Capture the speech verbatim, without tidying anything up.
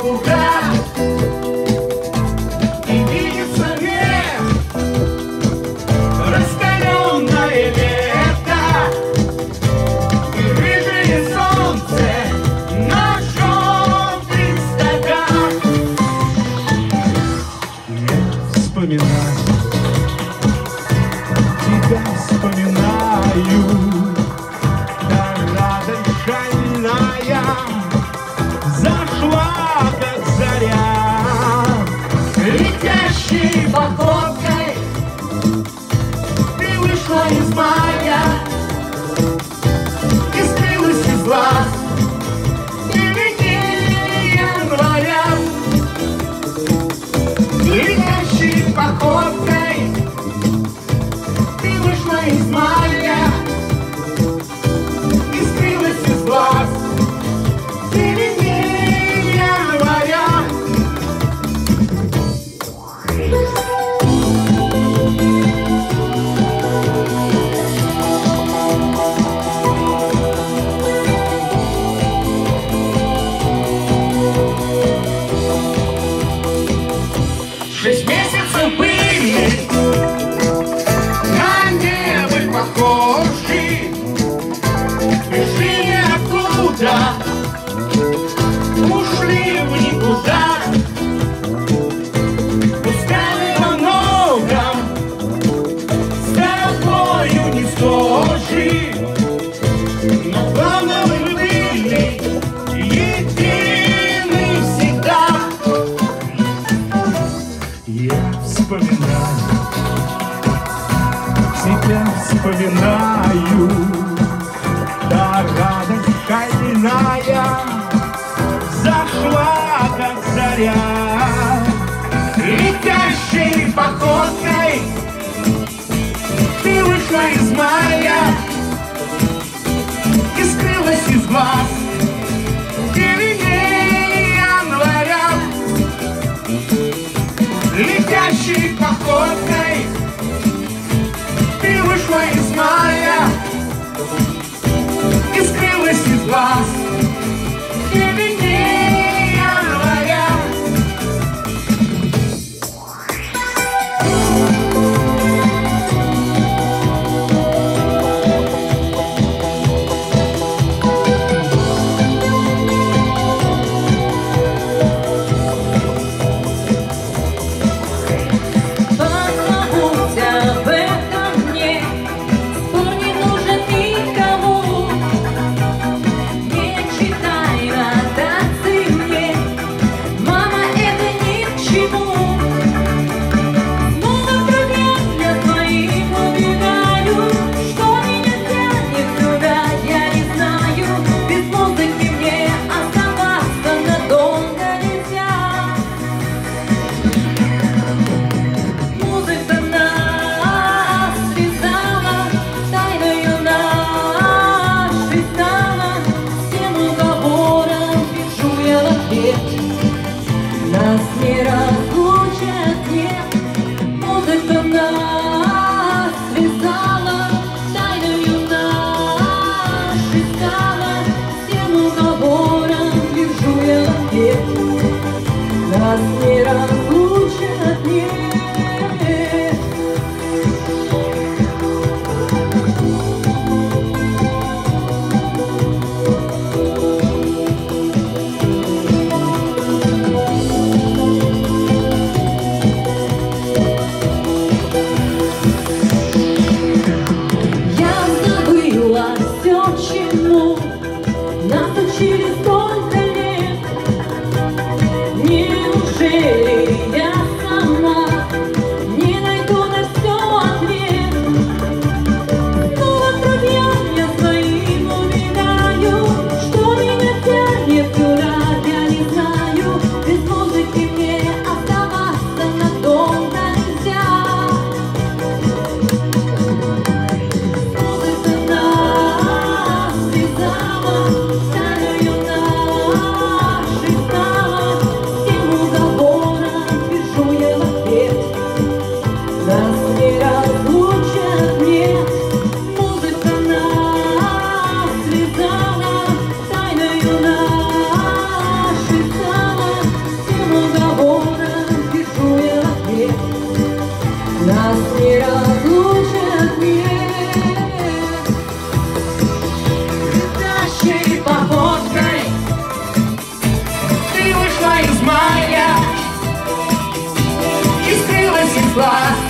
никуда. И видится мне раскаленное лето и рыжее солнце на желтых стогах. Я вспоминаю, тебя вспоминаю, да радость шальная зашла, как заря. Летящей походкой ты вышла из мая и скрылась из глаз впереди января. Летящей походкой ты вышла из мая и скрылась из глаз впереди января. Шесть месяцев были на небо похожи, пришли ниоткуда, ушли в никуда. Пускай во многом с тобою не схожи, но главное мы были едины всегда. Я вспоминаю, тебя вспоминаю, да радость шальная зашла, как заря. Летящей походкой ты вышла из мая и скрылась из глаз впереди января. Летящей походкой ты вышла из мая и скрылась из глаз впереди января. Нас не разлучит, нет, музыка нас связала, тайною нашей стала, всем уговором держу я ответ. Нас не разлучит, нет. скрылась из глаз.